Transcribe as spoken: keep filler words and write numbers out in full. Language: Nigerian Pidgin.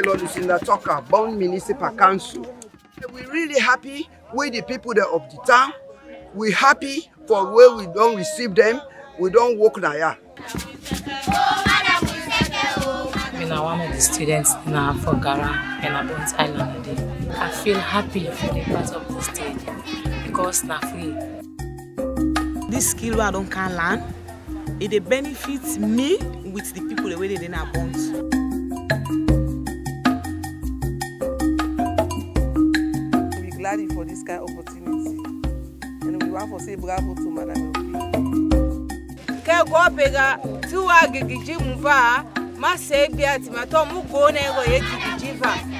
Lord Lucinda Tucker, Bond Municipal Council. We're really happy with the people that of the town. We're happy for where we don't receive them. We don't walk there. I'm one of the students in our Fogara and Abons Island. I feel happy for the part of the state because na free. This skill I don't can learn, it benefits me with the people the way they didn't Abons. We're glad for this kind of opportunity, and we want to say bravo to Madam Wokie. Ke go pega tuwa gigiji mva ma se bia ti ma to mu go na go ye gigiji va.